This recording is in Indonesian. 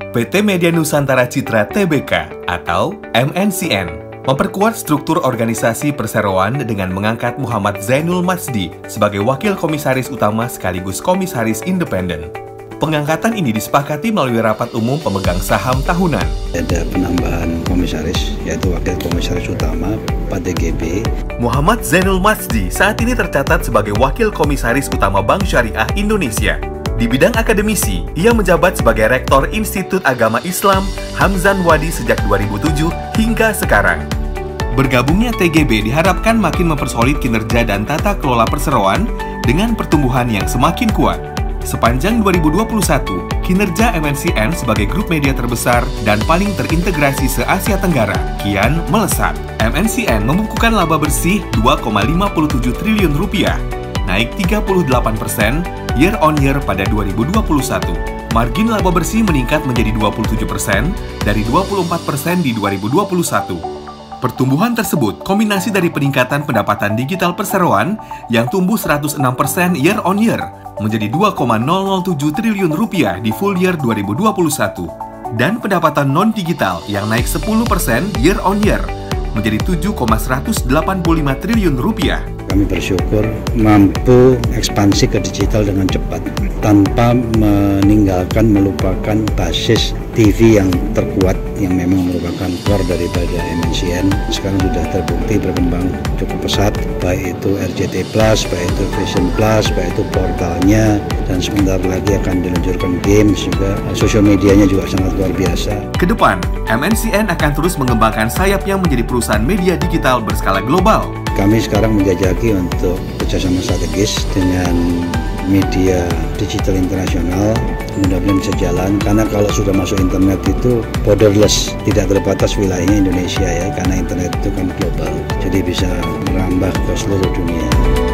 PT Media Nusantara Citra Tbk atau MNCN memperkuat struktur organisasi perseroan dengan mengangkat Muhammad Zainul Majdi sebagai Wakil Komisaris Utama sekaligus Komisaris Independen. Pengangkatan ini disepakati melalui rapat umum pemegang saham tahunan. Ada penambahan komisaris, yaitu Wakil Komisaris Utama PTGB. Muhammad Zainul Majdi saat ini tercatat sebagai Wakil Komisaris Utama Bank Syariah Indonesia. Di bidang akademisi, ia menjabat sebagai Rektor Institut Agama Islam Hamzan Wadi sejak 2007 hingga sekarang. Bergabungnya TGB diharapkan makin mempersolid kinerja dan tata kelola perseroan dengan pertumbuhan yang semakin kuat. Sepanjang 2021, kinerja MNCN sebagai grup media terbesar dan paling terintegrasi se-Asia Tenggara kian melesat. MNCN membukukan laba bersih 2,57 triliun rupiah, naik 38% year on year pada 2021. Margin laba bersih meningkat menjadi 27% dari 24% di 2021. Pertumbuhan tersebut kombinasi dari peningkatan pendapatan digital perseroan yang tumbuh 106% year on year menjadi 2,007 triliun rupiah di full year 2021 dan pendapatan non-digital yang naik 10% year on year menjadi 7,185 triliun rupiah. Kami bersyukur mampu ekspansi ke digital dengan cepat tanpa melupakan basis TV yang terkuat yang memang merupakan core daripada MNCN. Sekarang sudah terbukti berkembang cukup pesat, baik itu RCT Plus, baik itu Vision Plus, baik itu portalnya, dan sebentar lagi akan diluncurkan games juga. Sosial medianya juga sangat luar biasa. Kedepan, MNCN akan terus mengembangkan sayapnya menjadi perusahaan media digital berskala global. Kami sekarang menjajaki untuk kerjasama strategis dengan media digital internasional, mudah-mudahan bisa jalan, karena kalau sudah masuk internet itu borderless, tidak terbatas wilayahnya Indonesia ya, karena internet itu kan global, jadi bisa merambah ke seluruh dunia.